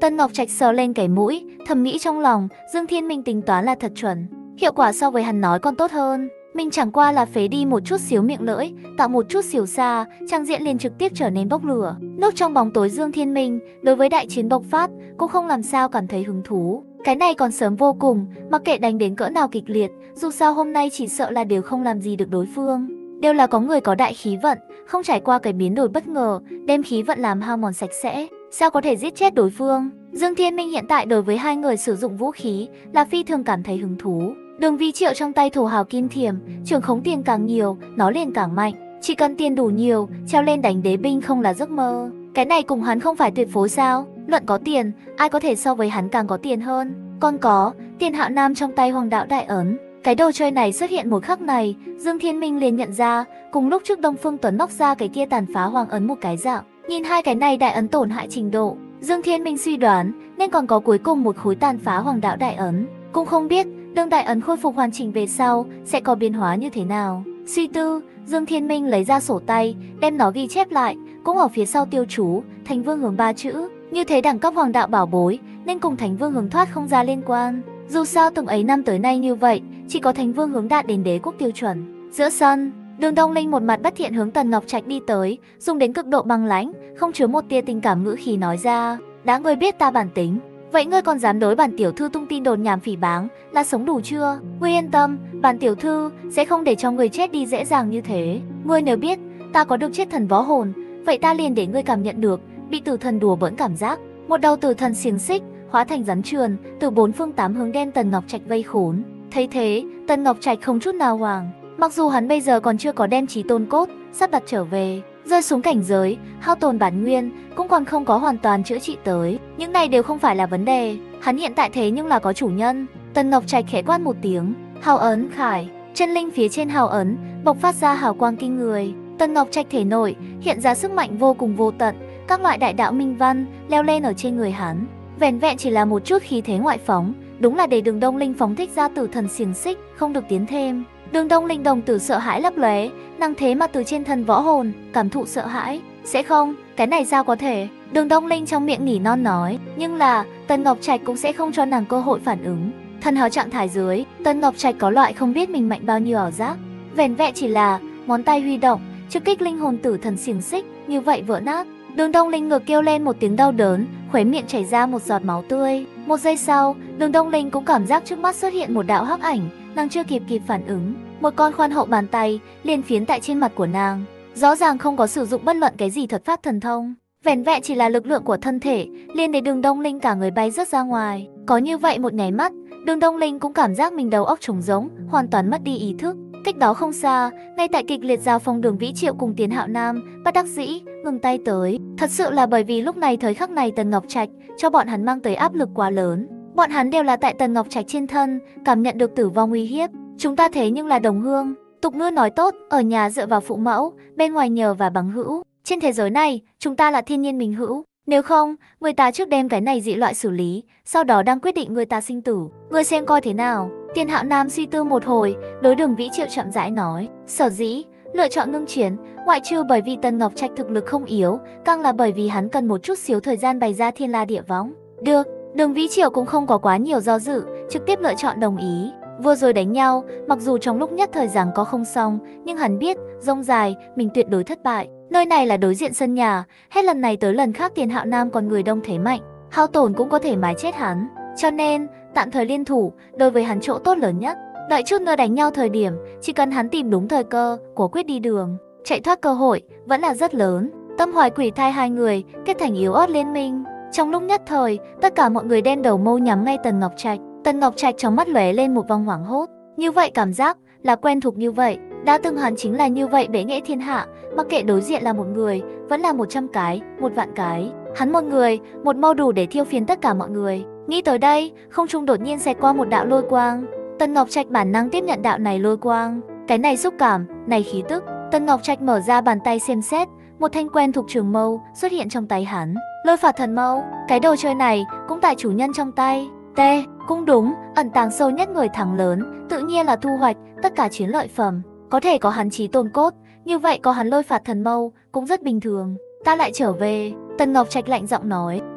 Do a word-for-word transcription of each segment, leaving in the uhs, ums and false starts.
Tân Ngọc Trạch sờ lên cái mũi, thầm nghĩ trong lòng, Dương Thiên Minh tính toán là thật chuẩn. Hiệu quả so với hắn nói còn tốt hơn. Mình chẳng qua là phế đi một chút xíu miệng lưỡi, tạo một chút xíu xa, trang diện liền trực tiếp trở nên bốc lửa. Núp trong bóng tối Dương Thiên Minh, đối với đại chiến bộc phát, cũng không làm sao cảm thấy hứng thú. Cái này còn sớm vô cùng, mặc kệ đánh đến cỡ nào kịch liệt, dù sao hôm nay chỉ sợ là đều không làm gì được đối phương. Đều là có người có đại khí vận, không trải qua cái biến đổi bất ngờ, đem khí vận làm hao mòn sạch sẽ, sao có thể giết chết đối phương. Dương Thiên Minh hiện tại đối với hai người sử dụng vũ khí là phi thường cảm thấy hứng thú. Đường Vi Triệu trong tay thổ hào kim thiềm, trường khống tiền càng nhiều, nó liền càng mạnh. Chỉ cần tiền đủ nhiều, treo lên đánh đế binh không là giấc mơ. Cái này cùng hắn không phải tuyệt phối sao? Luận có tiền, ai có thể so với hắn càng có tiền hơn? Còn có, Tiền Hạo Nam trong tay Hoàng Đạo Đại Ấn. Cái đồ chơi này xuất hiện một khắc này, Dương Thiên Minh liền nhận ra, cùng lúc trước Đông Phương Tuấn móc ra cái kia tàn phá Hoàng Ấn một cái dạng. Nhìn hai cái này đại ấn tổn hại trình độ, Dương Thiên Minh suy đoán nên còn có cuối cùng một khối tàn phá Hoàng Đạo Đại Ấn. Cũng không biết, đương đại ấn khôi phục hoàn chỉnh về sau sẽ có biến hóa như thế nào. Suy tư, Dương Thiên Minh lấy ra sổ tay, đem nó ghi chép lại, cũng ở phía sau tiêu chú Thánh Vương Hướng ba chữ. Như thế đẳng cấp Hoàng Đạo bảo bối nên cùng Thánh Vương Hướng thoát không ra liên quan. Dù sao từng ấy năm tới nay như vậy, chỉ có Thánh Vương Hướng đạt đến đế quốc tiêu chuẩn. Giữa sân, Đường Đông Linh một mặt bất thiện hướng Tần Ngọc Trạch đi tới, dùng đến cực độ băng lãnh, không chứa một tia tình cảm ngữ khí nói ra: "Đã ngươi biết ta bản tính, vậy ngươi còn dám đối bản tiểu thư tung tin đồn nhảm phỉ báng, là sống đủ chưa? Ngươi yên tâm, bản tiểu thư sẽ không để cho người chết đi dễ dàng như thế. Ngươi nếu biết ta có được chết thần võ hồn, vậy ta liền để ngươi cảm nhận được bị tử thần đùa bỡn cảm giác." Một đầu tử thần xiềng xích hóa thành rắn trườn, từ bốn phương tám hướng đem Tần Ngọc Trạch vây khốn. Thấy thế, Tần Ngọc Trạch không chút nào hoảng. Mặc dù hắn bây giờ còn chưa có đem chí tôn cốt sắp đặt trở về, rơi xuống cảnh giới hao tổn bản nguyên, cũng còn không có hoàn toàn chữa trị tới, những này đều không phải là vấn đề. Hắn hiện tại thế nhưng là có chủ nhân. Tần Ngọc Trạch khẽ quát một tiếng, hào ấn khải. Chân linh phía trên hào ấn bộc phát ra hào quang kinh người. Tần Ngọc Trạch thể nội hiện ra sức mạnh vô cùng vô tận, các loại đại đạo minh văn leo lên ở trên người hắn. Vẻn vẹn chỉ là một chút khí thế ngoại phóng, đúng là để Đường Đông Linh phóng thích ra tử thần xiềng xích, không được tiến thêm. Đường Đông Linh đồng tử sợ hãi lấp lóe, nàng thế mà từ trên thần võ hồn cảm thụ sợ hãi. Sẽ không, cái này sao có thể? Đường Đông Linh trong miệng nỉ non nói, nhưng là Tần Ngọc Trạch cũng sẽ không cho nàng cơ hội phản ứng. Thần hào trạng thái dưới, Tần Ngọc Trạch có loại không biết mình mạnh bao nhiêu ảo giác. Vẻn vẹn chỉ là ngón tay huy động, trực kích linh hồn tử thần xiềng xích, như vậy vỡ nát. Đường Đông Linh ngược kêu lên một tiếng đau đớn, khóe miệng chảy ra một giọt máu tươi. Một giây sau, Đường Đông Linh cũng cảm giác trước mắt xuất hiện một đạo hắc ảnh, nàng chưa kịp kịp phản ứng, một con khoan hậu bàn tay liền phiến tại trên mặt của nàng. Rõ ràng không có sử dụng bất luận cái gì thuật pháp thần thông, vẻn vẹn chỉ là lực lượng của thân thể, liền để Đường Đông Linh cả người bay rớt ra ngoài. Có như vậy một nháy mắt, Đường Đông Linh cũng cảm giác mình đầu óc trống rỗng, hoàn toàn mất đi ý thức. Cách đó không xa, ngay tại kịch liệt giao phong, Đường Vĩ Triệu cùng Tiến Hạo Nam bất đắc dĩ ngừng tay tới. Thật sự là bởi vì lúc này thời khắc này Tần Ngọc Trạch cho bọn hắn mang tới áp lực quá lớn. Bọn hắn đều là tại Tần Ngọc Trạch trên thân cảm nhận được tử vong uy hiếp. Chúng ta thế nhưng là đồng hương. Tục ngữ nói tốt, ở nhà dựa vào phụ mẫu, bên ngoài nhờ và bằng hữu. Trên thế giới này, chúng ta là thiên nhiên mình hữu. Nếu không, người ta trước đem cái này dị loại xử lý, sau đó đang quyết định người ta sinh tử. Ngươi xem coi thế nào? Tiền Hạo Nam suy tư một hồi, đối Đường Vĩ Triệu chậm rãi nói, sở dĩ lựa chọn ngưng chiến, ngoại trừ bởi vì Tần Ngọc Trạch thực lực không yếu, càng là bởi vì hắn cần một chút xíu thời gian bày ra thiên la địa võng. Được, Đường Vĩ Triệu cũng không có quá nhiều do dự, trực tiếp lựa chọn đồng ý. Vừa rồi đánh nhau, mặc dù trong lúc nhất thời giằng có không xong, nhưng hắn biết, rông dài, mình tuyệt đối thất bại. Nơi này là đối diện sân nhà, hết lần này tới lần khác Tiền Hạo Nam còn người đông thế mạnh, hao tổn cũng có thể mái chết hắn. Cho nên, tạm thời liên thủ, đối với hắn chỗ tốt lớn nhất. Đợi chút nữa đánh nhau thời điểm, chỉ cần hắn tìm đúng thời cơ, quả quyết đi đường, chạy thoát cơ hội, vẫn là rất lớn. Tâm Hoài Quỷ Thai hai người, kết thành yếu ớt liên minh. Trong lúc nhất thời, tất cả mọi người đem đầu mâu nhắm ngay Tần Ngọc Trạch. Tần Ngọc Trạch trong mắt lóe lên một vòng hoảng hốt. Như vậy cảm giác, là quen thuộc như vậy. Đã từng hắn chính là như vậy bệ nghệ thiên hạ, mặc kệ đối diện là một người, vẫn là một trăm cái, một vạn cái. Hắn một người, một mâu đủ để thiêu phiến tất cả mọi người. Nghĩ tới đây, không trung đột nhiên xẹt qua một đạo lôi quang. Tần Ngọc Trạch bản năng tiếp nhận đạo này lôi quang. Cái này xúc cảm, này khí tức. Tần Ngọc Trạch mở ra bàn tay xem xét, một thanh quen thuộc trường mâu xuất hiện trong tay hắn. Lôi phạt thần mâu, cái đồ chơi này cũng tại chủ nhân trong tay. T, cũng đúng, ẩn tàng sâu nhất người thắng lớn, tự nhiên là thu hoạch tất cả chiến lợi phẩm. Có thể có hắn chí tôn cốt, như vậy có hắn lôi phạt thần mâu cũng rất bình thường. Ta lại trở về. Tần Ngọc Trạch lạnh giọng nói,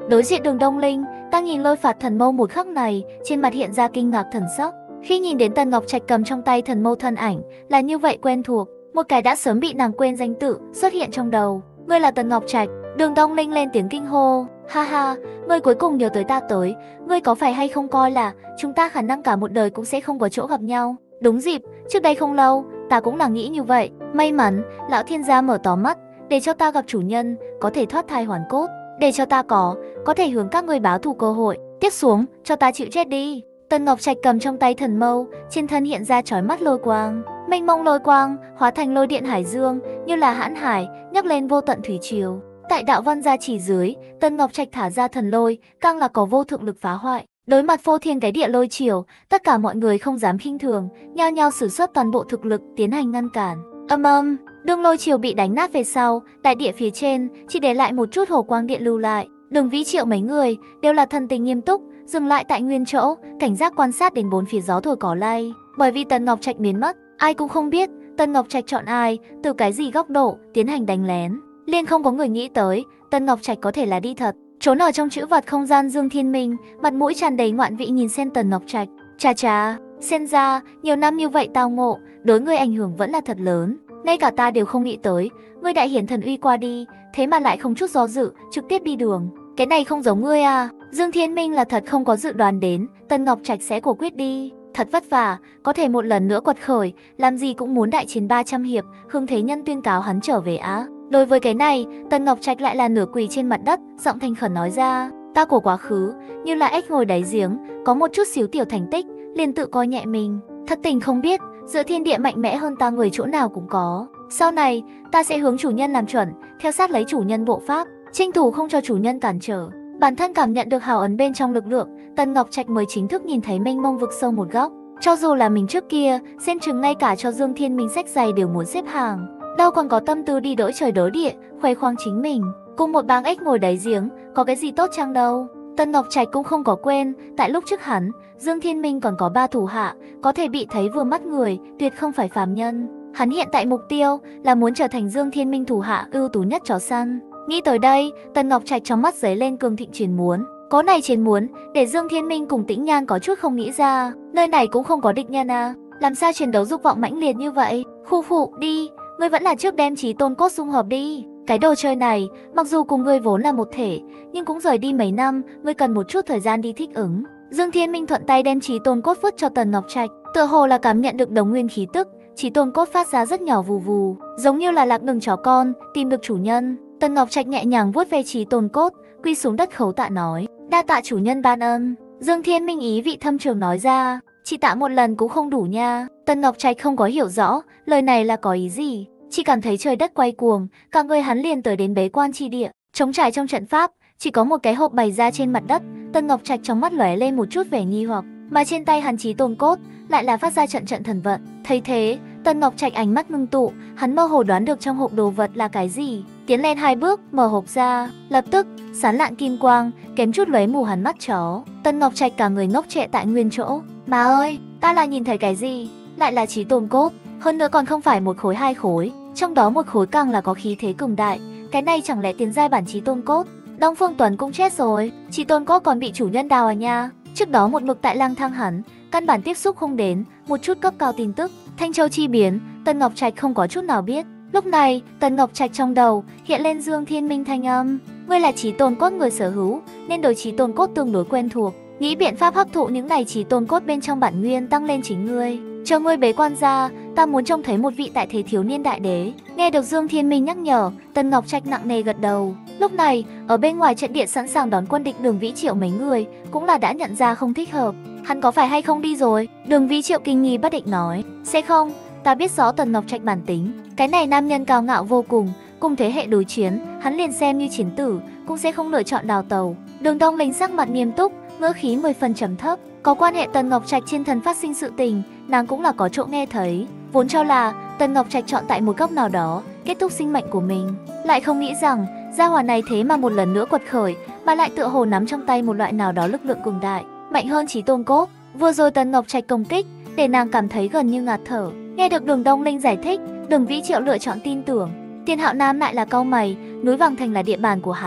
Đối diện Đường Đông Linh đang nhìn Lôi Phạt Thần Mâu một khắc này, trên mặt hiện ra kinh ngạc thần sắc. Khi nhìn đến Tần Ngọc Trạch cầm trong tay thần mâu thân ảnh là như vậy quen thuộc, một cái đã sớm bị nàng quên danh tự xuất hiện trong đầu. Ngươi là Tần Ngọc Trạch. Đường Đông Linh lên tiếng kinh hô. Ha ha, ngươi cuối cùng nhớ tới ta tới. Ngươi có phải hay không coi là chúng ta khả năng cả một đời cũng sẽ không có chỗ gặp nhau? Đúng dịp, trước đây không lâu, ta cũng là nghĩ như vậy. May mắn, lão thiên gia mở to mắt, để cho ta gặp chủ nhân, có thể thoát thai hoàn cốt, để cho ta có, có thể hướng các ngươi báo thù cơ hội. Tiếp xuống, cho ta chịu chết đi. Tần Ngọc Trạch cầm trong tay thần mâu, trên thân hiện ra chói mắt lôi quang, mênh mông lôi quang hóa thành lôi điện hải dương, như là hãn hải nhấc lên vô tận thủy triều. Tại đạo văn gia chỉ dưới, Tần Ngọc Trạch thả ra thần lôi, càng là có vô thượng lực phá hoại. Đối mặt phô thiên cái địa lôi triều, tất cả mọi người không dám khinh thường, nhao nhao sử xuất toàn bộ thực lực tiến hành ngăn cản. Âm âm, đường lôi triều bị đánh nát về sau, đại địa phía trên chỉ để lại một chút hồ quang điện lưu lại. Đường Vĩ Triệu mấy người đều là thần tình nghiêm túc, dừng lại tại nguyên chỗ, cảnh giác quan sát đến bốn phía gió thổi cỏ lay. Bởi vì Tần Ngọc Trạch biến mất, ai cũng không biết Tần Ngọc Trạch chọn ai, từ cái gì góc độ tiến hành đánh lén. Liên không có người nghĩ tới Tần Ngọc Trạch có thể là đi thật. Trốn ở trong chữ vật không gian Dương Thiên Minh, mặt mũi tràn đầy ngoạn vị nhìn xem Tần Ngọc Trạch. Chà chà, xem ra nhiều năm như vậy tao ngộ, đối ngươi ảnh hưởng vẫn là thật lớn. Ngay cả ta đều không nghĩ tới, ngươi đại hiển thần uy qua đi, thế mà lại không chút do dự, trực tiếp đi đường. Cái này không giống ngươi à? Dương Thiên Minh là thật không có dự đoán đến Tần Ngọc Trạch sẽ quả quyết đi. Thật vất vả, có thể một lần nữa quật khởi, làm gì cũng muốn đại chiến ba trăm hiệp, Hương Thế Nhân tuyên cáo hắn trở về Á. Đối với cái này, Tần Ngọc Trạch lại là nửa quỳ trên mặt đất, giọng thành khẩn nói ra, ta của quá khứ, như là ếch ngồi đáy giếng, có một chút xíu tiểu thành tích, liền tự coi nhẹ mình. Thật tình không biết, giữa thiên địa mạnh mẽ hơn ta người chỗ nào cũng có. Sau này, ta sẽ hướng chủ nhân làm chuẩn, theo sát lấy chủ nhân bộ pháp, tranh thủ không cho chủ nhân cản trở. Bản thân cảm nhận được hào ấn bên trong lực lượng, Tần Ngọc Trạch mới chính thức nhìn thấy mênh mông vực sâu một góc. Cho dù là mình trước kia, xem chừng ngay cả cho Dương Thiên Minh sách giày đều muốn xếp hàng, đâu còn có tâm tư đi đỡ trời đỡ địa, khoe khoang chính mình. Cùng một bang ếch ngồi đáy giếng, có cái gì tốt chăng đâu. Tần Ngọc Trạch cũng không có quên, tại lúc trước hắn, Dương Thiên Minh còn có ba thủ hạ, có thể bị thấy vừa mắt người, tuyệt không phải phàm nhân. Hắn hiện tại mục tiêu là muốn trở thành Dương Thiên Minh thủ hạ ưu tú nhất chó săn. Nghĩ tới đây, Tần Ngọc Trạch trong mắt giấy lên cường thịnh chiến muốn. Có này chiến muốn, để Dương Thiên Minh cùng Tĩnh Nhan có chút không nghĩ ra, nơi này cũng không có địch nhân à, làm sao chiến đấu dục vọng mãnh liệt như vậy. Khu phụ đi, ngươi vẫn là trước đem Chí Tôn Cốt dung hợp đi. Cái đồ chơi này, mặc dù cùng ngươi vốn là một thể, nhưng cũng rời đi mấy năm, ngươi cần một chút thời gian đi thích ứng. Dương Thiên Minh thuận tay đem Chí Tôn Cốt vứt cho Tần Ngọc Trạch, tựa hồ là cảm nhận được đồng nguyên khí tức, Chí Tôn Cốt phát ra rất nhỏ vù vù, giống như là lạc đường chó con tìm được chủ nhân. Tần Ngọc Trạch nhẹ nhàng vuốt ve Chí Tôn Cốt, quy xuống đất khấu tạ nói, đa tạ chủ nhân ban ân. Dương Thiên Minh ý vị thâm trường nói ra, chỉ tạ một lần cũng không đủ nha. Tần Ngọc Trạch không có hiểu rõ lời này là có ý gì, chỉ cảm thấy trời đất quay cuồng, cả người hắn liền tới đến bế quan chi địa, trống trải trong trận pháp, chỉ có một cái hộp bày ra trên mặt đất. Tần Ngọc Trạch trong mắt lóe lên một chút vẻ nghi hoặc, mà trên tay hắn Chí Tôn Cốt lại là phát ra trận trận thần vận. Thấy thế, Tần Ngọc Trạch ánh mắt ngưng tụ, hắn mơ hồ đoán được trong hộp đồ vật là cái gì, tiến lên hai bước, mở hộp ra, lập tức sán lạn kim quang, kém chút lóe mù hắn mắt chó. Tần Ngọc Trạch cả người ngốc trệ tại nguyên chỗ. Má ơi, ta là nhìn thấy cái gì? Lại là Chí Tôn Cốt, hơn nữa còn không phải một khối hai khối, trong đó một khối càng là có khí thế cường đại. Cái này chẳng lẽ tiền giai bản Chí Tôn Cốt? Đông Phương Tuấn cũng chết rồi, Chí Tôn Cốt còn bị chủ nhân đào à nha. Trước đó một mực tại lang thang hắn, căn bản tiếp xúc không đến một chút cấp cao tin tức. Thanh Châu chi biến, Tần Ngọc Trạch không có chút nào biết. Lúc này, Tần Ngọc Trạch trong đầu hiện lên Dương Thiên Minh thanh âm, ngươi là Chí Tôn Cốt người sở hữu, nên đối Chí Tôn Cốt tương đối quen thuộc, nghĩ biện pháp hấp thụ những này Chí Tôn Cốt bên trong bản nguyên tăng lên chính ngươi. Chờ ngươi bế quan ra, ta muốn trông thấy một vị tại thế thiếu niên đại đế. Nghe được Dương Thiên Minh nhắc nhở, Tần Ngọc Trạch nặng nề gật đầu. Lúc này, ở bên ngoài trận địa sẵn sàng đón quân địch Đường Vĩ Triệu mấy người cũng là đã nhận ra không thích hợp. Hắn có phải hay không đi rồi? Đường Vĩ Triệu kinh nghi bất định nói, sẽ không, ta biết rõ Tần Ngọc Trạch bản tính, cái này nam nhân cao ngạo vô cùng, cùng thế hệ đối chiến, hắn liền xem như chiến tử cũng sẽ không lựa chọn đào tàu. Đường Đông Linh sắc mặt nghiêm túc, ngữ khí mười phần trầm thấp, có quan hệ Tần Ngọc Trạch trên thần phát sinh sự tình, nàng cũng là có chỗ nghe thấy, vốn cho là Tần Ngọc Trạch chọn tại một góc nào đó kết thúc sinh mệnh của mình, lại không nghĩ rằng gia hỏa này thế mà một lần nữa quật khởi, mà lại tựa hồ nắm trong tay một loại nào đó lực lượng cường đại, mạnh hơn Chí Tôn Cốt. Vừa rồi Tần Ngọc Trạch công kích, để nàng cảm thấy gần như ngạt thở. Nghe được Đường Đông Linh giải thích, Đường Vĩ Triệu lựa chọn tin tưởng. Tiền Hạo Nam lại là cau mày, núi Vàng Thành là địa bàn của hắn,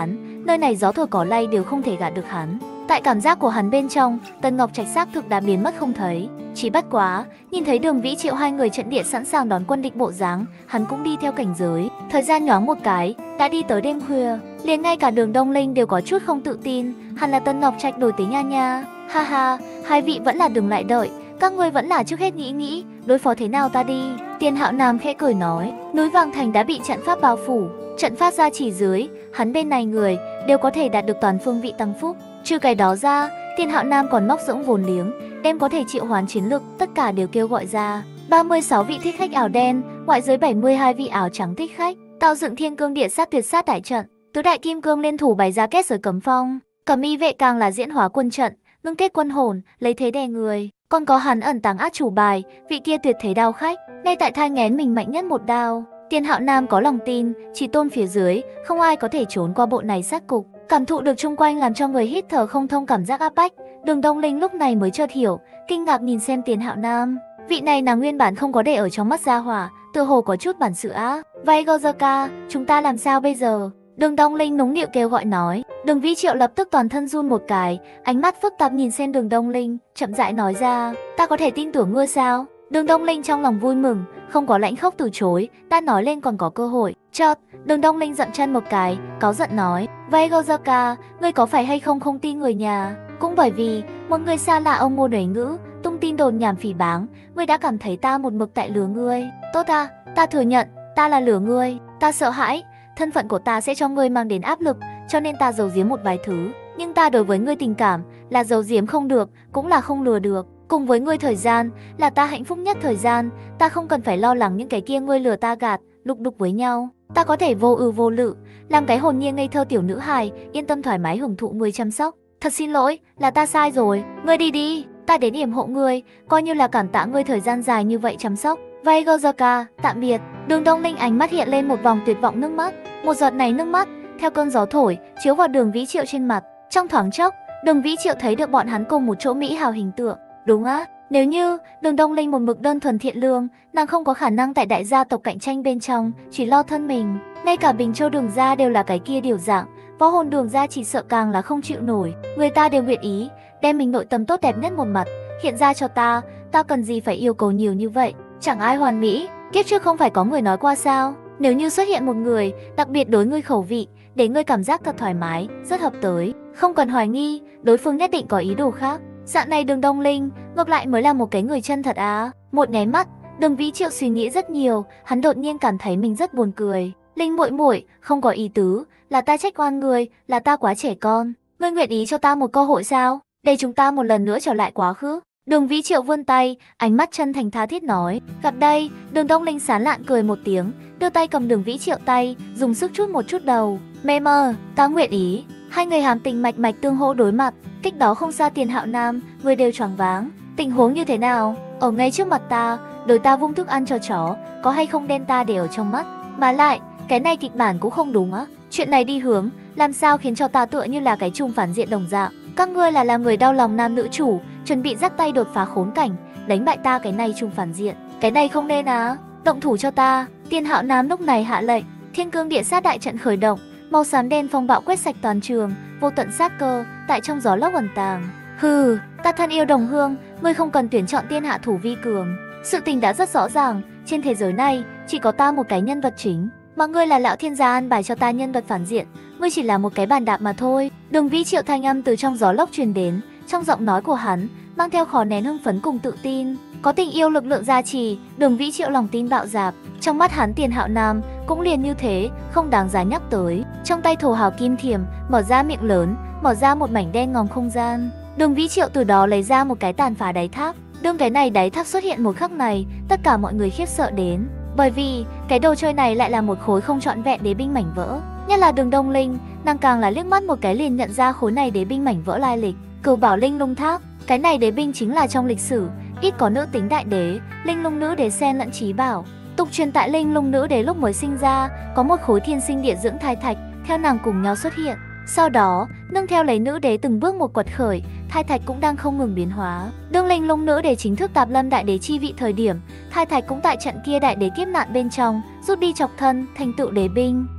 nơi này gió thổi cỏ lay đều không thể gạt được hắn. Tại cảm giác của hắn bên trong, Tần Ngọc Trạch xác thực đã biến mất không thấy. Chỉ bất quá, nhìn thấy Đường Vĩ Triệu hai người trận địa sẵn sàng đón quân địch bộ dáng, hắn cũng đi theo cảnh giới. Thời gian nhoáng một cái, đã đi tới đêm khuya, liền ngay cả Đường Đông Linh đều có chút không tự tin, hắn là Tần Ngọc Trạch đổi tới nha nha. Ha ha, hai vị vẫn là đừng lại đợi, các ngươi vẫn là trước hết nghĩ nghĩ, đối phó thế nào ta đi. Tiền Hạo Nam khẽ cười nói, núi Vàng Thành đã bị trận pháp bao phủ, trận pháp ra chỉ dưới, hắn bên này người đều có thể đạt được toàn phương vị tăng phúc. Trừ cái đó ra, Tiền Hạo Nam còn móc rỗng vốn liếng, đem có thể triệu hoán chiến lực, tất cả đều kêu gọi ra. ba mươi sáu vị thích khách áo đen, ngoại giới bảy mươi hai vị áo trắng thích khách, tạo dựng thiên cương địa sát tuyệt sát đại trận. Tứ đại kim cương liên thủ bày ra kết giới cấm phong, Cẩm Y vệ càng là diễn hóa quân trận, ngưng kết quân hồn, lấy thế đè người. Còn có hắn ẩn tàng át chủ bài, vị kia tuyệt thế đao khách, ngay tại thai nghén mình mạnh nhất một đao. Tiền Hạo Nam có lòng tin, chỉ tôn phía dưới, không ai có thể trốn qua bộ này sát cục. Cảm thụ được chung quanh làm cho người hít thở không thông cảm giác áp bách, Đường Đông Linh lúc này mới chợt hiểu, kinh ngạc nhìn xem Tiền Hạo Nam. Vị này nàng nguyên bản không có để ở trong mắt gia hỏa, tựa hồ có chút bản sự á. Vậy Gozaka, chúng ta làm sao bây giờ? Đường Đông Linh nũng nịu kêu gọi nói. Đường Vĩ Triệu lập tức toàn thân run một cái, ánh mắt phức tạp nhìn xem Đường Đông Linh, chậm rãi nói ra, ta có thể tin tưởng ngươi sao? Đường Đông Linh trong lòng vui mừng, không có lãnh khốc từ chối, ta nói lên còn có cơ hội. Chợt, Đường Đông Linh giận chân một cái, cáu giận nói, vậy Gozaka, ngươi có phải hay không không tin người nhà? Cũng bởi vì, một người xa lạ ông ngôn uế ngữ, tung tin đồn nhảm phỉ báng, ngươi đã cảm thấy ta một mực tại lừa ngươi. Tốt à, ta thừa nhận, ta là lừa ngươi, ta sợ hãi, thân phận của ta sẽ cho ngươi mang đến áp lực, cho nên ta giấu giếm một vài thứ. Nhưng ta đối với ngươi tình cảm, là giấu giếm không được, cũng là không lừa được. Cùng với ngươi thời gian, là ta hạnh phúc nhất thời gian, ta không cần phải lo lắng những cái kia ngươi lừa ta gạt, lục đục với nhau. Ta có thể vô ưu vô lự, làm cái hồn nhiên ngây thơ tiểu nữ hài, yên tâm thoải mái hưởng thụ ngươi chăm sóc. Thật xin lỗi, là ta sai rồi, ngươi đi đi, ta đến yểm hộ ngươi, coi như là cảm tạ ngươi thời gian dài như vậy chăm sóc. Vậy Gozaka, tạm biệt. Đường Đông Linh ánh mắt hiện lên một vòng tuyệt vọng nước mắt, một giọt này nước mắt theo cơn gió thổi chiếu vào Đường Vĩ Triệu trên mặt. Trong thoáng chốc, Đường Vĩ Triệu thấy được bọn hắn cùng một chỗ mỹ hào hình tượng. Đúng á, nếu như Đường Đông Linh một mực đơn thuần thiện lương, nàng không có khả năng tại đại gia tộc cạnh tranh bên trong chỉ lo thân mình. Ngay cả Bình Châu Đường gia đều là cái kia điều dạng, võ hồn Đường gia chỉ sợ càng là không chịu nổi. Người ta đều nguyện ý đem mình nội tâm tốt đẹp nhất một mặt hiện ra cho ta, ta cần gì phải yêu cầu nhiều như vậy? Chẳng ai hoàn mỹ, kiếp trước không phải có người nói qua sao? Nếu như xuất hiện một người đặc biệt đối ngươi khẩu vị, để ngươi cảm giác thật thoải mái, rất hợp tới, không cần hoài nghi, đối phương nhất định có ý đồ khác. Dạng này Đường Đông Linh ngược lại mới là một cái người chân thật á. Một nháy mắt, Đường Vĩ Triệu suy nghĩ rất nhiều, hắn đột nhiên cảm thấy mình rất buồn cười. Linh muội muội, không có ý tứ, là ta trách oan ngươi, là ta quá trẻ con. Ngươi nguyện ý cho ta một cơ hội sao? Để chúng ta một lần nữa trở lại quá khứ. Đường Vĩ Triệu vươn tay, ánh mắt chân thành tha thiết nói. Gặp đây, Đường Đông Linh sán lạn cười một tiếng, đưa tay cầm Đường Vĩ Triệu tay, dùng sức chút một chút đầu. Mê mơ, ta nguyện ý. Hai người hàm tình mạch mạch tương hỗ đối mặt, cách đó không xa Tiền Hạo Nam, người đều choáng váng. Tình huống như thế nào? Ở ngay trước mặt ta, đối ta vung thức ăn cho chó, có hay không đem ta để ở trong mắt? Mà lại, cái này kịch bản cũng không đúng á. Chuyện này đi hướng, làm sao khiến cho ta tựa như là cái chung phản diện đồng dạng. Các ngươi là làm người đau lòng nam nữ chủ, chuẩn bị dắt tay đột phá khốn cảnh, đánh bại ta cái này chung phản diện. Cái này không nên á, động thủ cho ta. Tiền Hạo Nam lúc này hạ lệnh, thiên cương địa sát đại trận khởi động, màu xám đen phong bạo quét sạch toàn trường, vô tận sát cơ tại trong gió lốc ẩn tàng. Hừ, ta thân yêu đồng hương, ngươi không cần tuyển chọn tiên hạ thủ vi cường. Sự tình đã rất rõ ràng, trên thế giới này chỉ có ta một cái nhân vật chính, mà ngươi là lão thiên gia an bài cho ta nhân vật phản diện, ngươi chỉ là một cái bàn đạp mà thôi. Đường Vĩ Triệu thanh âm từ trong gió lốc truyền đến, trong giọng nói của hắn mang theo khó nén hưng phấn cùng tự tin. Có tình yêu lực lượng gia trì, Đường Vĩ Triệu lòng tin bạo dạp. Trong mắt hắn Tiền Hạo Nam cũng liền như thế, không đáng giá nhắc tới. Trong tay thổ hào kim thiềm, mở ra miệng lớn, mở ra một mảnh đen ngòm không gian. Đường Vĩ Triệu từ đó lấy ra một cái tàn phá đáy tháp. Đương cái này đáy tháp xuất hiện một khắc này, tất cả mọi người khiếp sợ đến, bởi vì cái đồ chơi này lại là một khối không trọn vẹn đế binh mảnh vỡ. Nhất là Đường Đông Linh, nàng càng là liếc mắt một cái liền nhận ra khối này đế binh mảnh vỡ lai lịch. Cửu Bảo Linh Lung Tháp, cái này đế binh chính là trong lịch sử ít có nữ tính đại đế, linh lung nữ đế xen lẫn trí bảo. Tục truyền tại linh lung nữ đế lúc mới sinh ra, có một khối thiên sinh địa dưỡng thai thạch, theo nàng cùng nhau xuất hiện. Sau đó, nương theo lấy nữ đế từng bước một quật khởi, thai thạch cũng đang không ngừng biến hóa. Đương linh lung nữ đế chính thức tạp lâm đại đế chi vị thời điểm, thai thạch cũng tại trận kia đại đế kiếp nạn bên trong rút đi chọc thân, thành tựu đế binh.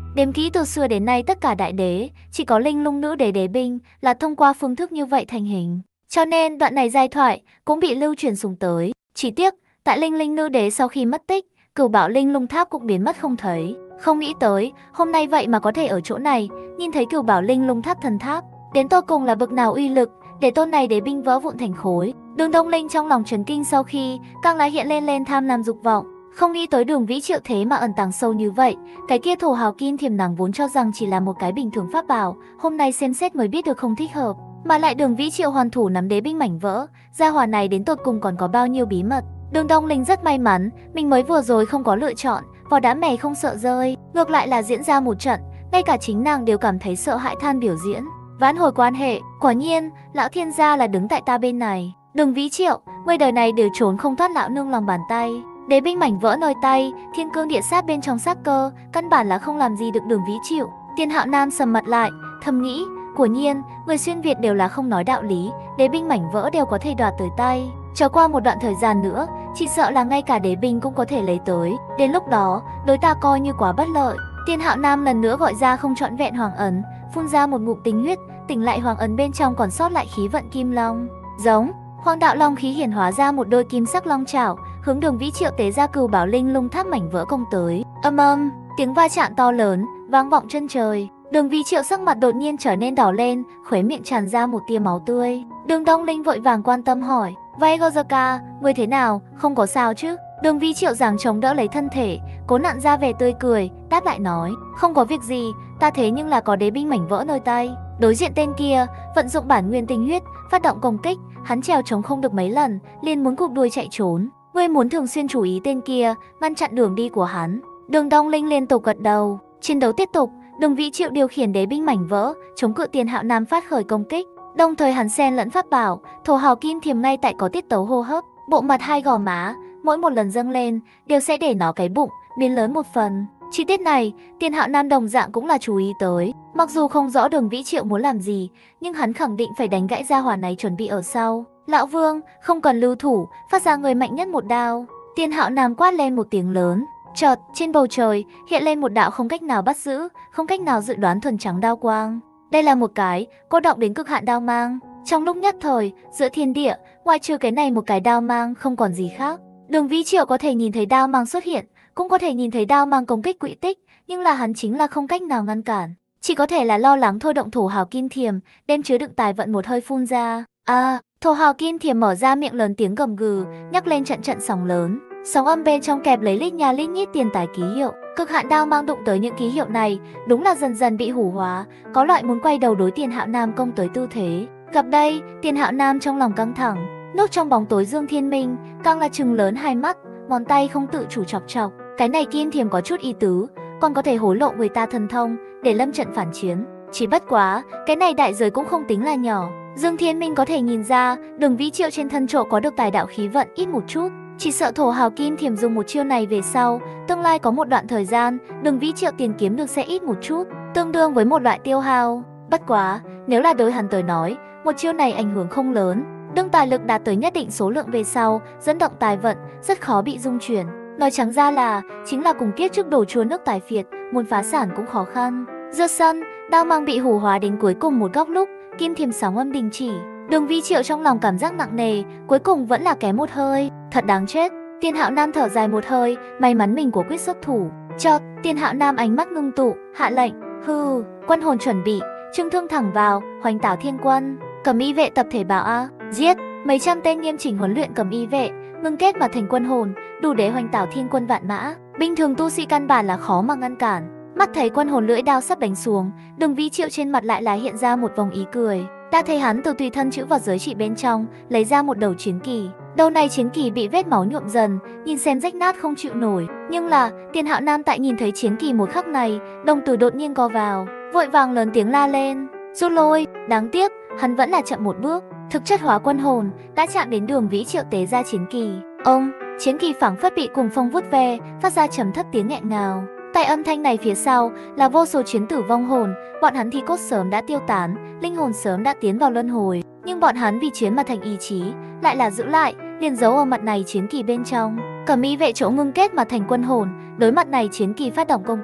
Đếm kỹ từ xưa đến nay tất cả đại đế, chỉ có Linh Lung nữ đế đế binh là thông qua phương thức như vậy thành hình. Cho nên đoạn này giai thoại cũng bị lưu truyền xuống tới. Chỉ tiếc, tại Linh Linh nữ đế sau khi mất tích, Cửu Bảo Linh Lung Tháp cũng biến mất không thấy. Không nghĩ tới, hôm nay vậy mà có thể ở chỗ này, nhìn thấy Cửu Bảo Linh Lung Tháp thần tháp. Đến tột cùng là bực nào uy lực, để tôn này đế binh vỡ vụn thành khối. Đường Đông Linh trong lòng chấn kinh sau khi, càng lại hiện lên lên tham lam dục vọng. Không nghĩ tới Đường Vĩ Triệu thế mà ẩn tàng sâu như vậy. Cái kia thổ hào kim thiềm nàng vốn cho rằng chỉ là một cái bình thường pháp bảo, hôm nay xem xét mới biết được không thích hợp. Mà lại Đường Vĩ Triệu hoàn thủ nắm đế binh mảnh vỡ, gia hỏa này đến tột cùng còn có bao nhiêu bí mật. Đường Đông Linh rất may mắn, mình mới vừa rồi không có lựa chọn, vỏ đá mè không sợ rơi, ngược lại là diễn ra một trận, ngay cả chính nàng đều cảm thấy sợ hãi than biểu diễn. Vãn hồi quan hệ, quả nhiên, lão thiên gia là đứng tại ta bên này. Đường Vĩ Triệu, người đời này đều trốn không thoát lão nương lòng bàn tay. Đế binh mảnh vỡ nơi tay, thiên cương địa sát bên trong sát cơ, căn bản là không làm gì được Đường Vĩ Triệu. Tiên Hạo Nam sầm mặt lại, thầm nghĩ, quả nhiên, người xuyên Việt đều là không nói đạo lý, đế binh mảnh vỡ đều có thể đoạt tới tay. Chờ qua một đoạn thời gian nữa, chỉ sợ là ngay cả đế binh cũng có thể lấy tới. Đến lúc đó, đối ta coi như quá bất lợi. Tiên Hạo Nam lần nữa gọi ra không trọn vẹn hoàng ấn, phun ra một ngụm tinh huyết, tỉnh lại hoàng ấn bên trong còn sót lại khí vận kim long. Giống, Hoàng đạo long khí hiển hóa ra một đôi kim sắc long chảo, hướng Đường Vĩ Triệu tế ra Cửu Bảo Linh Lung Tháp mảnh vỡ công tới. Âm âm, tiếng va chạm to lớn vang vọng chân trời. Đường Vĩ Triệu sắc mặt đột nhiên trở nên đỏ lên, khóe miệng tràn ra một tia máu tươi. Đường Đông Linh vội vàng quan tâm hỏi: "Vaigozaka, người thế nào, không có sao chứ?" Đường Vĩ Triệu giằng chống đỡ lấy thân thể, cố nặn ra vẻ tươi cười, đáp lại nói: "Không có việc gì, ta thế nhưng là có đế binh mảnh vỡ nơi tay." Đối diện tên kia, vận dụng bản nguyên tinh huyết, phát động công kích, hắn trèo chống không được mấy lần, liền muốn cụp đuôi chạy trốn. Ngươi muốn thường xuyên chú ý tên kia, ngăn chặn đường đi của hắn. Đường Đông Linh liên tục gật đầu. Chiến đấu tiếp tục, Đường Vĩ Triệu điều khiển đế binh mảnh vỡ, chống cự Tiền Hạo Nam phát khởi công kích. Đồng thời hắn xen lẫn pháp bảo, thổ hào kim thiềm ngay tại có tiết tấu hô hấp, bộ mặt hai gò má, mỗi một lần dâng lên đều sẽ để nó cái bụng biến lớn một phần. Chi tiết này, Tiền Hạo Nam đồng dạng cũng là chú ý tới. Mặc dù không rõ Đường Vĩ Triệu muốn làm gì, nhưng hắn khẳng định phải đánh gãy gia hỏa này chuẩn bị ở sau. Lão Vương, không cần lưu thủ, phát ra người mạnh nhất một đao. Tiền Hạo Nam quát lên một tiếng lớn. Chợt, trên bầu trời hiện lên một đạo không cách nào bắt giữ, không cách nào dự đoán thuần trắng đao quang. Đây là một cái cô động đến cực hạn đao mang. Trong lúc nhất thời, giữa thiên địa, ngoài trừ cái này một cái đao mang không còn gì khác. Đường Vĩ Triệu có thể nhìn thấy đao mang xuất hiện, cũng có thể nhìn thấy đao mang công kích quỹ tích, nhưng là hắn chính là không cách nào ngăn cản. Chỉ có thể là lo lắng thôi động thổ hào kim thiềm, đem chứa đựng tài vận một hơi phun ra. À, thổ hào kim thiềm mở ra miệng lớn tiếng gầm gừ, nhắc lên trận trận sóng lớn. Sóng âm bên trong kẹp lấy lít nha lít nhít tiền tài ký hiệu. Cực hạn đao mang đụng tới những ký hiệu này, đúng là dần dần bị hủ hóa, có loại muốn quay đầu đối Tiền Hạo Nam công tới tư thế. Gặp đây, Tiền Hạo Nam trong lòng căng thẳng, núp trong bóng tối Dương Thiên Minh, càng là trừng lớn hai mắt, ngón tay không tự chủ chọc chọc. Cái này kim thiềm có chút ý tứ, còn có thể hối lộ người ta thần thông để lâm trận phản chiến. Chỉ bất quá, cái này đại giới cũng không tính là nhỏ. Dương Thiên Minh có thể nhìn ra, Đường Vĩ Triệu trên thân trộ có được tài đạo khí vận ít một chút. Chỉ sợ thổ hào kim thiềm dùng một chiêu này về sau, tương lai có một đoạn thời gian, Đường Vĩ Triệu tiền kiếm được sẽ ít một chút, tương đương với một loại tiêu hao. Bất quá, nếu là đối hắn tới nói, một chiêu này ảnh hưởng không lớn. Đương tài lực đạt tới nhất định số lượng về sau, dẫn động tài vận, rất khó bị dung chuyển. Nói trắng ra là, chính là cùng kiếp trước đổ chùa nước tài phiệt, muốn phá sản cũng khó khăn. Giữa sân, đao mang bị hủ hóa đến cuối cùng một góc lúc, kim thiềm sóng âm đình chỉ. Đường Vĩ Triệu trong lòng cảm giác nặng nề, cuối cùng vẫn là kém một hơi. Thật đáng chết. Tiền Hạo Nam thở dài một hơi, may mắn mình của quyết xuất thủ. Chợt, Tiền Hạo Nam ánh mắt ngưng tụ, hạ lệnh: "Hừ, quân hồn chuẩn bị, trưng thương thẳng vào, hoành tảo thiên quân, cầm y vệ tập thể bảo a, giết." Mấy trăm tên nghiêm chỉnh huấn luyện cầm y vệ, ngưng kết mà thành quân hồn, đủ để hoành tảo thiên quân vạn mã. Bình thường tu sĩ căn bản là khó mà ngăn cản. Mắt thấy quân hồn lưỡi đao sắp đánh xuống, Đường Vĩ Triệu trên mặt lại là hiện ra một vòng ý cười. Đã thấy hắn từ tùy thân chữ vật giới chỉ bên trong lấy ra một đầu chiến kỳ. Đầu này chiến kỳ bị vết máu nhuộm dần, nhìn xem rách nát không chịu nổi. Nhưng là, Tiền Hạo Nam tại nhìn thấy chiến kỳ một khắc này, đồng tử đột nhiên co vào, vội vàng lớn tiếng la lên: "Rút lui!" Đáng tiếc, hắn vẫn là chậm một bước. Thực chất hóa quân hồn đã chạm đến Đường Vĩ Triệu tế ra chiến kỳ. Ông, chiến kỳ phảng phất bị cùng phong vút ve, phát ra trầm thấp tiếng nghẹn ngào. Tại âm thanh này phía sau là vô số chiến tử vong hồn, bọn hắn thì cốt sớm đã tiêu tán, linh hồn sớm đã tiến vào luân hồi, nhưng bọn hắn vì chiến mà thành ý chí, lại là giữ lại, liền giấu ở mặt này chiến kỳ bên trong. Cẩm y vệ chỗ ngưng kết mà thành quân hồn, đối mặt này chiến kỳ phát động công kích.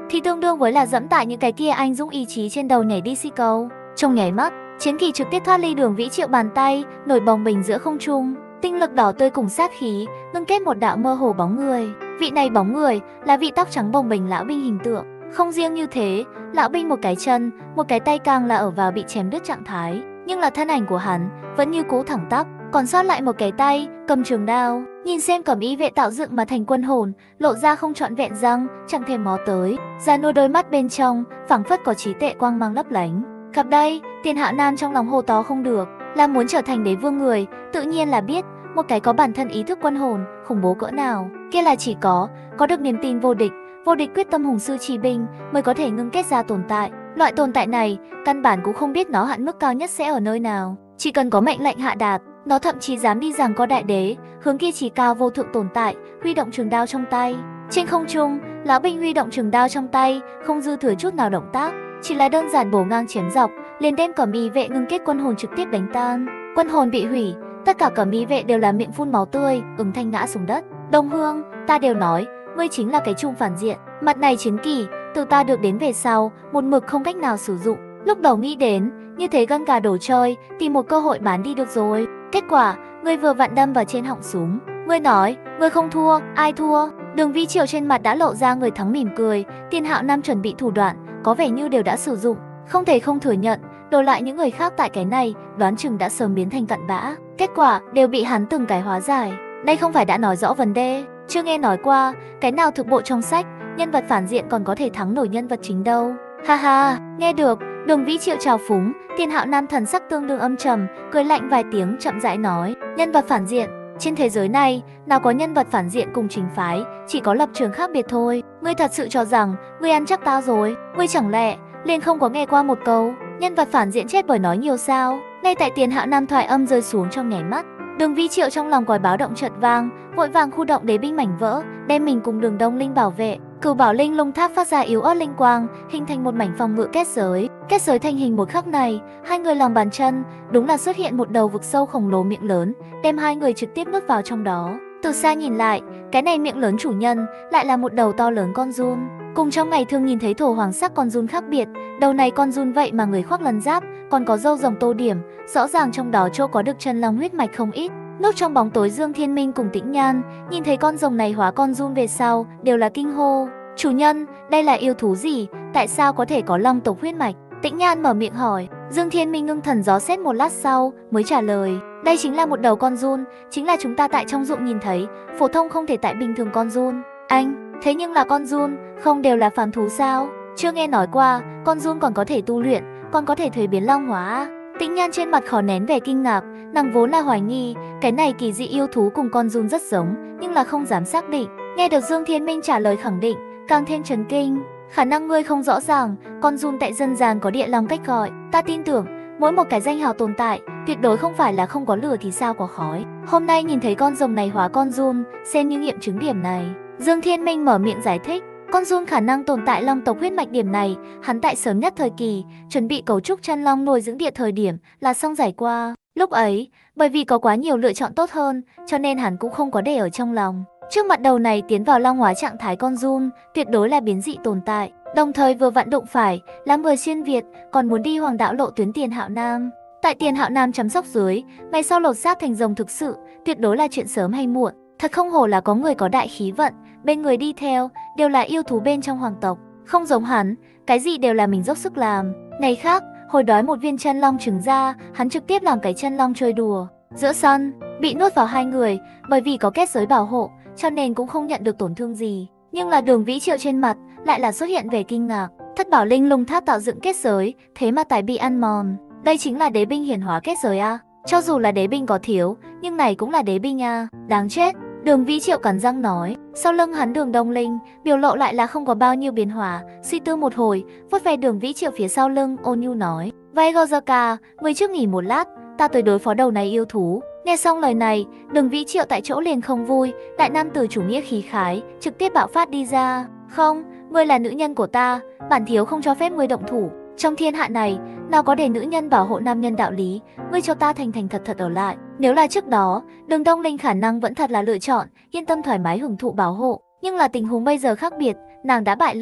thì tương đương với là dẫm tại những cái kia anh dũng ý chí trên đầu nhảy đi xi cầu. Trong nháy mắt, chiến kỳ trực tiếp thoát ly Đường Vĩ Triệu bàn tay, nổi bồng bềnh giữa không trung, tinh lực đỏ tươi cùng sát khí, ngưng kết một đạo mơ hồ bóng người. Vị này bóng người là vị tóc trắng bồng bềnh lão binh hình tượng. Không riêng như thế, lão binh một cái chân, một cái tay càng là ở vào bị chém đứt trạng thái, nhưng là thân ảnh của hắn vẫn như cũ thẳng tắp, còn sót lại một cái tay cầm trường đao. Nhìn xem cẩm y vệ tạo dựng mà thành quân hồn, lộ ra không trọn vẹn răng, chẳng thèm mó tới, ra nuôi đôi mắt bên trong phảng phất có trí tuệ quang mang lấp lánh. Gặp đây, Tiền Hạo Nam trong lòng hô to không được, là muốn trở thành đế vương người, tự nhiên là biết một cái có bản thân ý thức quân hồn khủng bố cỡ nào, kia là chỉ có có được niềm tin vô địch, vô địch quyết tâm hùng sư chỉ binh mới có thể ngưng kết ra tồn tại. Loại tồn tại này, căn bản cũng không biết nó hạn mức cao nhất sẽ ở nơi nào, chỉ cần có mệnh lệnh hạ đạt, nó thậm chí dám đi rằng có đại đế, hướng kia chỉ cao vô thượng tồn tại, huy động trường đao trong tay. Trên không trung, lão binh huy động trường đao trong tay, không dư thừa chút nào động tác, chỉ là đơn giản bổ ngang chém dọc, liền đem cẩm y vệ ngưng kết quân hồn trực tiếp đánh tan. Quân hồn bị hủy, tất cả cẩm y vệ đều là miệng phun máu tươi, ứng thanh ngã xuống đất. Đông Hương, ta đều nói, ngươi chính là cái chung phản diện. Mặt này chiến kỳ, từ ta được đến về sau, một mực không cách nào sử dụng. Lúc đầu nghĩ đến, như thế gân gà đổ chơi, tìm một cơ hội bán đi được rồi. Kết quả, ngươi vừa vặn đâm vào trên họng súng. Ngươi nói, ngươi không thua, ai thua? Đường Vĩ Triệu trên mặt đã lộ ra người thắng mỉm cười. Tiền Hạo Nam chuẩn bị thủ đoạn, có vẻ như đều đã sử dụng. Không thể không thừa nhận, đổi lại những người khác tại cái này, đoán chừng đã sớm biến thành cặn bã. Kết quả, đều bị hắn từng cái hóa giải. Đây không phải đã nói rõ vấn đề. Chưa nghe nói qua, cái nào thực bộ trong sách, nhân vật phản diện còn có thể thắng nổi nhân vật chính đâu. Ha ha, nghe được, Đường Vĩ Triệu trào phúng, Tiền Hạo Nam thần sắc tương đương âm trầm, cười lạnh vài tiếng chậm rãi nói, nhân vật phản diện, trên thế giới này, nào có nhân vật phản diện cùng chính phái, chỉ có lập trường khác biệt thôi. Ngươi thật sự cho rằng, ngươi ăn chắc tao rồi, ngươi chẳng lẽ liền không có nghe qua một câu, nhân vật phản diện chết bởi nói nhiều sao? Ngay tại Tiền Hạo Nam thoại âm rơi xuống trong nháy mắt, Đường Vĩ Triệu trong lòng còi báo động chợt vang, vội vàng khu động đế binh mảnh vỡ, đem mình cùng Đường Đông Linh bảo vệ. Cửu Bảo Linh Lung Tháp phát ra yếu ớt linh quang, hình thành một mảnh phòng ngự kết giới. Kết giới thành hình một khắc này, hai người lòng bàn chân đúng là xuất hiện một đầu vực sâu khổng lồ miệng lớn, đem hai người trực tiếp nuốt vào trong đó. Từ xa nhìn lại, cái này miệng lớn chủ nhân lại là một đầu to lớn con giun. Cùng trong ngày thường nhìn thấy thổ hoàng sắc con giun khác biệt, đầu này con giun vậy mà người khoác lân giáp, còn có râu rồng tô điểm, rõ ràng trong đó chỗ có được chân long huyết mạch không ít. Núp trong bóng tối Dương Thiên Minh cùng Tĩnh Nhan, nhìn thấy con rồng này hóa con giun về sau, đều là kinh hô. Chủ nhân, đây là yêu thú gì? Tại sao có thể có long tộc huyết mạch? Tĩnh Nhan mở miệng hỏi. Dương Thiên Minh ngưng thần gió xét một lát sau, mới trả lời. Đây chính là một đầu con giun, chính là chúng ta tại trong ruộng nhìn thấy, phổ thông không thể tại bình thường con giun. Anh, thế nhưng là con giun, không đều là phàm thú sao? Chưa nghe nói qua, con giun còn có thể tu luyện, còn có thể thuế biến long hóa. Tĩnh Nhan trên mặt khó nén vẻ kinh ngạc, nàng vốn là hoài nghi, cái này kỳ dị yêu thú cùng con giun rất giống, nhưng là không dám xác định. Nghe được Dương Thiên Minh trả lời khẳng định, càng thêm chấn kinh. Khả năng ngươi không rõ ràng, con giun tại dân gian có địa long cách gọi. Ta tin tưởng, mỗi một cái danh hào tồn tại, tuyệt đối không phải là không có lửa thì sao có khói. Hôm nay nhìn thấy con rồng này hóa con giun, xem như nghiệm chứng điểm này. Dương Thiên Minh mở miệng giải thích. Con giun khả năng tồn tại long tộc huyết mạch điểm này, hắn tại sớm nhất thời kỳ, chuẩn bị cấu trúc chân long nuôi dưỡng địa thời điểm là xong giải qua. Lúc ấy, bởi vì có quá nhiều lựa chọn tốt hơn, cho nên hắn cũng không có để ở trong lòng. Trước mặt đầu này tiến vào long hóa trạng thái con giun, tuyệt đối là biến dị tồn tại. Đồng thời vừa vặn đụng phải, là người xuyên Việt, còn muốn đi Hoàng Đạo lộ tuyến Tiền Hạo Nam. Tại Tiền Hạo Nam chăm sóc dưới, ngày sau lột xác thành rồng thực sự, tuyệt đối là chuyện sớm hay muộn. Thật không hổ là có người có đại khí vận, bên người đi theo, đều là yêu thú bên trong hoàng tộc. Không giống hắn, cái gì đều là mình dốc sức làm. Này khác, hồi đói một viên chân long trứng ra, hắn trực tiếp làm cái chân long chơi đùa. Giữa sân, bị nuốt vào hai người, bởi vì có kết giới bảo hộ, cho nên cũng không nhận được tổn thương gì. Nhưng là Đường Vĩ Triệu trên mặt lại là xuất hiện vẻ kinh ngạc. Thất Bảo Linh Lung Tháp tạo dựng kết giới, thế mà tài bị ăn mòn. Đây chính là đế binh hiển hóa kết giới à? Cho dù là đế binh có thiếu, nhưng này cũng là đế binh à? Đáng chết. Đường Vĩ Triệu cắn răng nói. Sau lưng hắn Đường Đông Linh, biểu lộ lại là không có bao nhiêu biến hóa. Suy tư một hồi, vuốt ve Đường Vĩ Triệu phía sau lưng, ôn nhu nói: Vai Gozaka, người trước nghỉ một lát, ta tới đối phó đầu này yêu thú. Nghe xong lời này, Đường Vĩ Triệu tại chỗ liền không vui, đại nam tử chủ nghĩa khí khái, trực tiếp bạo phát đi ra. Không, ngươi là nữ nhân của ta, bản thiếu không cho phép ngươi động thủ. Trong thiên hạ này, nào có để nữ nhân bảo hộ nam nhân đạo lý, ngươi cho ta thành thành thật thật ở lại. Nếu là trước đó, Đường Đông Linh khả năng vẫn thật là lựa chọn, yên tâm thoải mái hưởng thụ bảo hộ. Nhưng là tình huống bây giờ khác biệt, nàng đã bại lộ,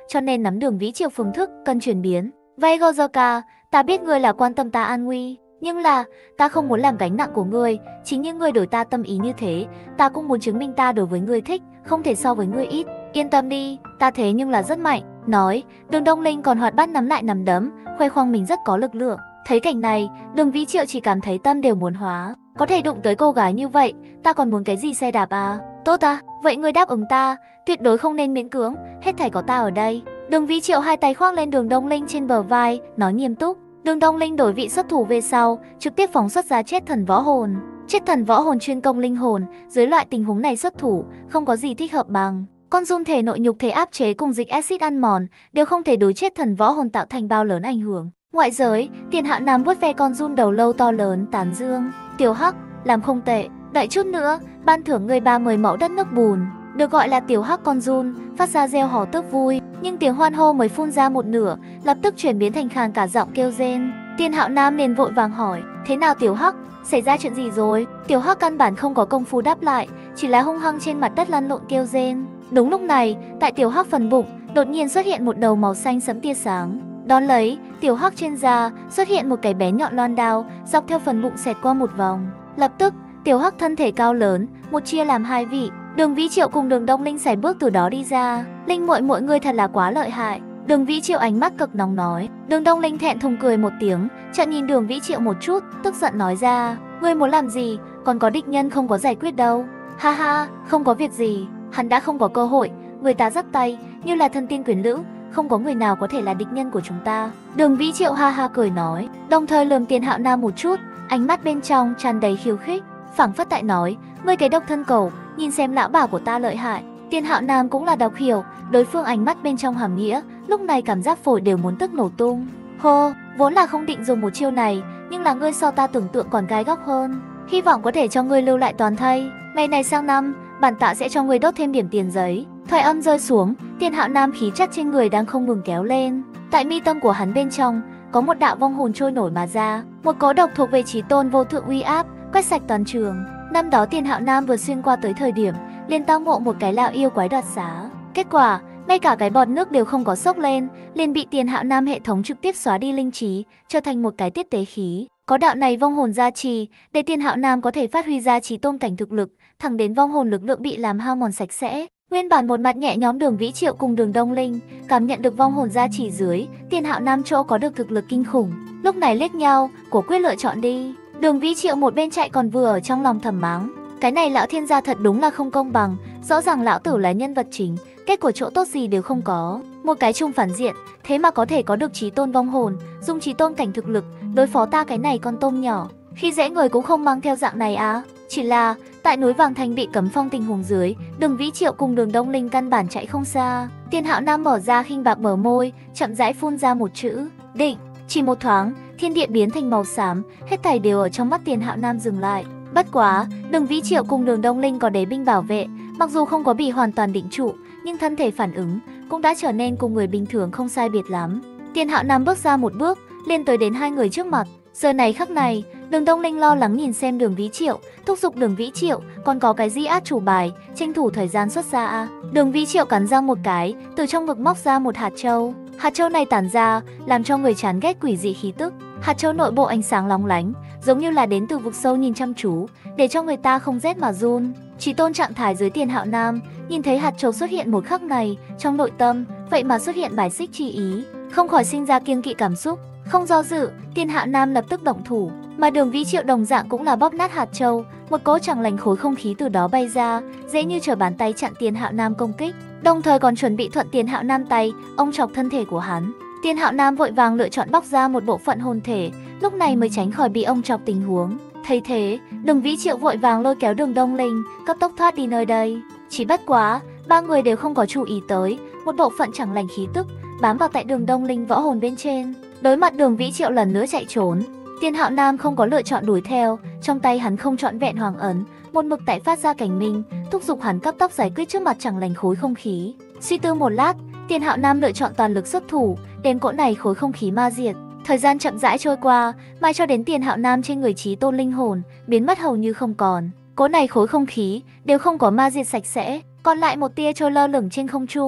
cho nên nắm Đường Vĩ Triệu phương thức cần chuyển biến. Vậy Gojoka, ta biết ngươi là quan tâm ta an nguy, nhưng là ta không muốn làm gánh nặng của ngươi. Chính như ngươi đổi ta tâm ý như thế, ta cũng muốn chứng minh ta đối với ngươi thích, không thể so với ngươi ít. Yên tâm đi, ta thế nhưng là rất mạnh. Nói, Đường Đông Linh còn hoạt bát nắm lại nắm đấm, khoe khoang mình rất có lực lượng. Thấy cảnh này, Đường Vĩ Triệu chỉ cảm thấy tâm đều muốn hóa. Có thể đụng tới cô gái như vậy, ta còn muốn cái gì xe đạp à? Tốt à, vậy ngươi đáp ứng ta, tuyệt đối không nên miễn cưỡng, hết thảy có ta ở đây. Đường Vĩ Triệu hai tay khoác lên Đường Đông Linh trên bờ vai, nói nghiêm túc. Đường Đông Linh đổi vị xuất thủ về sau, trực tiếp phóng xuất ra chết thần võ hồn. Chết thần võ hồn chuyên công linh hồn, dưới loại tình huống này xuất thủ, không có gì thích hợp bằng. Con run thể nội nhục thể áp chế cùng dịch axit ăn mòn, đều không thể đối chết thần võ hồn tạo thành bao lớn ảnh hưởng. Ngoại giới, Tiền Hạo Nam vuốt ve con run đầu lâu to lớn, tán dương. Tiểu Hắc, làm không tệ, đợi chút nữa, ban thưởng người ba mươi mẫu đất nước bùn. Được gọi là Tiểu Hắc con run, phát ra reo hò tức vui, nhưng tiếng hoan hô mới phun ra một nửa, lập tức chuyển biến thành khàn cả giọng kêu rên. Tiền Hạo Nam liền vội vàng hỏi, thế nào Tiểu Hắc, xảy ra chuyện gì rồi? Tiểu Hắc căn bản không có công phu đáp lại, chỉ là hung hăng trên mặt đất lăn lộn kêu rên. Đúng lúc này, tại Tiểu Hắc phần bụng, đột nhiên xuất hiện một đầu màu xanh sẫm tia sáng. Đón lấy, Tiểu Hắc trên da xuất hiện một cái bé nhọn loan đao, dọc theo phần bụng xẹt qua một vòng. Lập tức, Tiểu Hắc thân thể cao lớn, một chia làm hai vị. Đường Vĩ Triệu cùng Đường Đông Linh sải bước từ đó đi ra. Linh muội muội ngươi thật là quá lợi hại. Đường Vĩ Triệu ánh mắt cực nóng nói. Đường Đông Linh thẹn thùng cười một tiếng, chợt nhìn Đường Vĩ Triệu một chút, tức giận nói ra, ngươi muốn làm gì? Còn có địch nhân không có giải quyết đâu. Ha ha, không có việc gì, hắn đã không có cơ hội, người ta dắt tay, như là thân tiên quyến lữ, không có người nào có thể là địch nhân của chúng ta. Đường Vĩ Triệu ha ha cười nói, đồng thời lườm Tiền Hạo Nam một chút, ánh mắt bên trong tràn đầy khiêu khích, phảng phất tại nói, ngươi cái độc thân cầu, nhìn xem lão bà của ta lợi hại. Tiền Hạo Nam cũng là đọc hiểu đối phương ánh mắt bên trong hàm nghĩa, lúc này cảm giác phổi đều muốn tức nổ tung. Hô, vốn là không định dùng một chiêu này, nhưng là ngươi so ta tưởng tượng còn gai góc hơn, hy vọng có thể cho ngươi lưu lại toàn thây. Ngày này sang năm, bản tạ sẽ cho ngươi đốt thêm điểm tiền giấy. Thoại âm rơi xuống, Tiền Hạo Nam khí chất trên người đang không ngừng kéo lên. Tại mi tâm của hắn bên trong có một đạo vong hồn trôi nổi mà ra, một cỗ độc thuộc về Chí Tôn vô thượng uy áp, quét sạch toàn trường. Năm đó Tiền Hạo Nam vừa xuyên qua tới thời điểm, liền tao ngộ một cái lão yêu quái đoạt xá. Kết quả, ngay cả cái bọt nước đều không có sốc lên, liền bị Tiền Hạo Nam hệ thống trực tiếp xóa đi linh trí, trở thành một cái tiết tế khí. Có đạo này vong hồn gia trì, để Tiền Hạo Nam có thể phát huy ra Chí Tôn cảnh thực lực, thẳng đến vong hồn lực lượng bị làm hao mòn sạch sẽ. Nguyên bản một mặt nhẹ nhóm Đường Vĩ Triệu cùng Đường Đông Linh, cảm nhận được vong hồn gia trì dưới, Tiền Hạo Nam chỗ có được thực lực kinh khủng. Lúc này liếc nhau, của quyết lựa chọn đi. Đường Vĩ Triệu một bên chạy còn vừa ở trong lòng thầm mắng, cái này lão thiên gia thật đúng là không công bằng, rõ ràng lão tử là nhân vật chính, kết quả chỗ tốt gì đều không có, một cái chung phản diện, thế mà có thể có được Chí Tôn vong hồn, dùng Chí Tôn cảnh thực lực đối phó ta cái này con tôm nhỏ, khi dễ người cũng không mang theo dạng này á. Chỉ là tại núi Vàng Thành bị cấm phong tình huống dưới, Đường Vĩ Triệu cùng Đường Đông Linh căn bản chạy không xa. Tiền Hạo Nam mở ra khinh bạc bờ môi, chậm rãi phun ra một chữ định. Chỉ một thoáng, thiên địa biến thành màu xám, hết thảy đều ở trong mắt Tiền Hạo Nam dừng lại. Bất quá, Đường Vĩ Triệu cùng Đường Đông Linh có đế binh bảo vệ, mặc dù không có bị hoàn toàn định trụ, nhưng thân thể phản ứng cũng đã trở nên cùng người bình thường không sai biệt lắm. Tiền Hạo Nam bước ra một bước, liền tới đến hai người trước mặt. Giờ này khắc này, Đường Đông Linh lo lắng nhìn xem Đường Vĩ Triệu, thúc giục Đường Vĩ Triệu, còn có cái gì át chủ bài, tranh thủ thời gian xuất ra a. Đường Vĩ Triệu cắn răng một cái, từ trong ngực móc ra một hạt châu. Hạt châu này tản ra, làm cho người chán ghét quỷ dị khí tức. Hạt châu nội bộ ánh sáng lóng lánh, giống như là đến từ vực sâu nhìn chăm chú, để cho người ta không rét mà run. Chí Tôn trạng thái dưới Tiền Hạo Nam, nhìn thấy hạt châu xuất hiện một khắc này, trong nội tâm vậy mà xuất hiện bài xích chi ý, không khỏi sinh ra kiêng kỵ cảm xúc. Không do dự, Tiền Hạo Nam lập tức động thủ, mà Đường Vĩ Triệu đồng dạng cũng là bóp nát hạt châu, một cỗ chẳng lành khối không khí từ đó bay ra, dễ như trở bàn tay chặn Tiền Hạo Nam công kích, đồng thời còn chuẩn bị thuận Tiền Hạo Nam tay, ông chọc thân thể của hắn. Tiền Hạo Nam vội vàng lựa chọn bóc ra một bộ phận hồn thể, lúc này mới tránh khỏi bị ông chọc tình huống. Thấy thế, Đường Vĩ Triệu vội vàng lôi kéo Đường Đông Linh, cấp tốc thoát đi nơi đây. Chỉ bất quá, ba người đều không có chú ý tới, một bộ phận chẳng lành khí tức bám vào tại Đường Đông Linh võ hồn bên trên. Đối mặt Đường Vĩ Triệu lần nữa chạy trốn, Tiền Hạo Nam không có lựa chọn đuổi theo, trong tay hắn không trọn vẹn hoàng ấn, một mực tại phát ra cảnh minh, thúc giục hắn cấp tốc giải quyết trước mặt chẳng lành khối không khí. Suy tư một lát, Tiền Hạo Nam lựa chọn toàn lực xuất thủ, đem cỗ này khối không khí ma diệt. Thời gian chậm rãi trôi qua, mãi cho đến Tiền Hạo Nam trên người Chí Tôn linh hồn biến mất hầu như không còn. Cỗ này khối không khí đều không có ma diệt sạch sẽ, còn lại một tia trôi lơ lửng trên không trung.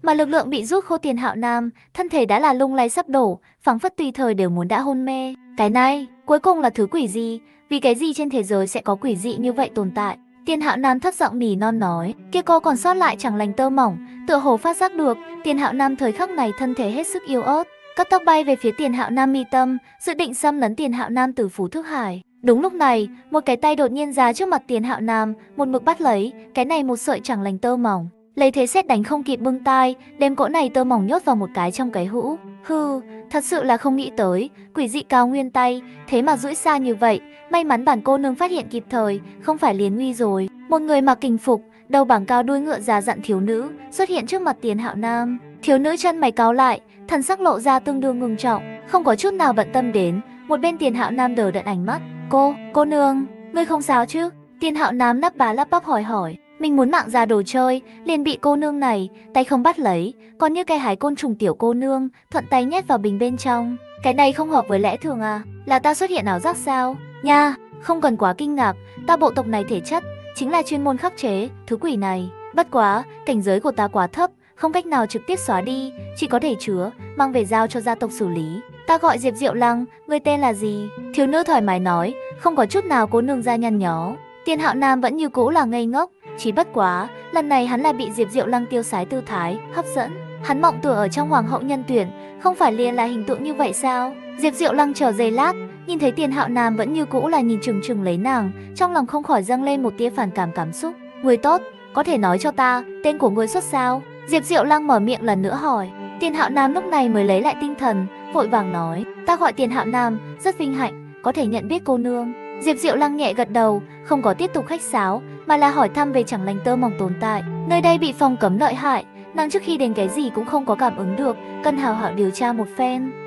mà lực lượng bị rút khô. Tiền Hạo Nam, thân thể đã là lung lay sắp đổ, phảng phất tùy thời đều muốn đã hôn mê. Cái này, cuối cùng là thứ quỷ gì? Vì cái gì trên thế giới sẽ có quỷ dị như vậy tồn tại? Tiền Hạo Nam thấp giọng nỉ non nói, kia cô còn sót lại chẳng lành tơ mỏng, tựa hồ phát giác được, Tiền Hạo Nam thời khắc này thân thể hết sức yếu ớt, cấp tốc bay về phía Tiền Hạo Nam mi tâm, dự định xâm lấn Tiền Hạo Nam từ phủ thức hải. Đúng lúc này, một cái tay đột nhiên ra trước mặt Tiền Hạo Nam, một mực bắt lấy, cái này một sợi chẳng lành tơ mỏng. Lấy thế sét đánh không kịp bưng tai, đem cỗ này tơ mỏng nhốt vào một cái trong cái hũ. Hừ, thật sự là không nghĩ tới, quỷ dị cao nguyên tay, thế mà duỗi xa như vậy, may mắn bản cô nương phát hiện kịp thời, không phải liền nguy rồi. Một người mặc kình phục, đầu bảng cao đuôi ngựa già dặn thiếu nữ, xuất hiện trước mặt Tiền Hạo Nam. Thiếu nữ chân mày cau lại, thần sắc lộ ra tương đương ngưng trọng, không có chút nào bận tâm đến. Một bên Tiền Hạo Nam đờ đẫn ánh mắt, cô, cô nương, ngươi không sao chứ? Tiền Hạo Nam lắp bá lắp bắp hỏi hỏi. Mình muốn mạng ra đồ chơi, liền bị cô nương này, tay không bắt lấy, còn như cây hái côn trùng tiểu cô nương, thuận tay nhét vào bình bên trong. Cái này không hợp với lẽ thường à, là ta xuất hiện ảo giác sao? Nha, không cần quá kinh ngạc, ta bộ tộc này thể chất, chính là chuyên môn khắc chế, thứ quỷ này. Bất quá, cảnh giới của ta quá thấp, không cách nào trực tiếp xóa đi, chỉ có thể chứa, mang về giao cho gia tộc xử lý. Ta gọi Diệp Diệu Lăng, người tên là gì? Thiếu nữ thoải mái nói, không có chút nào cô nương ra nhăn nhó. Tiền Hạo Nam vẫn như cũ là ngây ngốc, chỉ bất quá, lần này hắn là bị Diệp Diệu Lăng tiêu sái tư thái hấp dẫn. Hắn mộng tưởng ở trong hoàng hậu nhân tuyển, không phải liền là hình tượng như vậy sao? Diệp Diệu Lăng chờ giây lát, nhìn thấy Tiền Hạo Nam vẫn như cũ là nhìn chừng chừng lấy nàng, trong lòng không khỏi dâng lên một tia phản cảm cảm xúc. Người tốt, có thể nói cho ta, tên của người xuất sao? Diệp Diệu Lăng mở miệng lần nữa hỏi. Tiền Hạo Nam lúc này mới lấy lại tinh thần, vội vàng nói, ta gọi Tiền Hạo Nam, rất vinh hạnh, có thể nhận biết cô nương. Diệp Diệu Lăng nhẹ gật đầu, không có tiếp tục khách sáo, mà là hỏi thăm về chẳng lành tơ mỏng tồn tại. Nơi đây bị phong cấm lợi hại, nàng trước khi đến cái gì cũng không có cảm ứng được, cần hào hảo điều tra một phen.